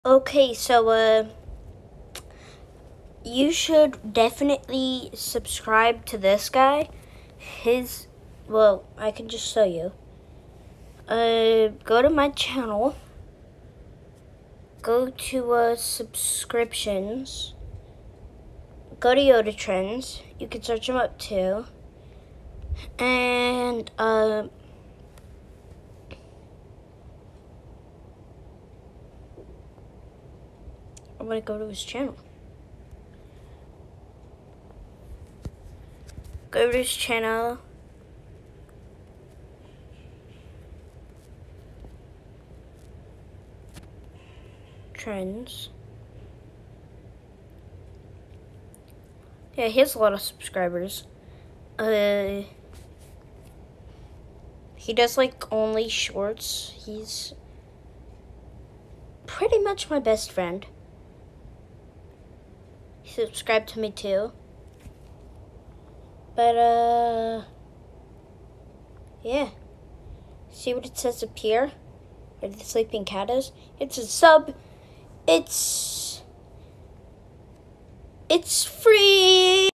Okay, so you should definitely subscribe to this guy. Well, I can just show you. Go to my channel. Go to subscriptions. Go to Yoda Trends. You can search him up too. And I'm gonna go to his channel. Go to his channel. Trends. Yeah, he has a lot of subscribers. He does like only shorts. He's pretty much my best friend. He subscribed to me too. But yeah. See what it says up here? Where the sleeping cat is? It's a sub. It's free.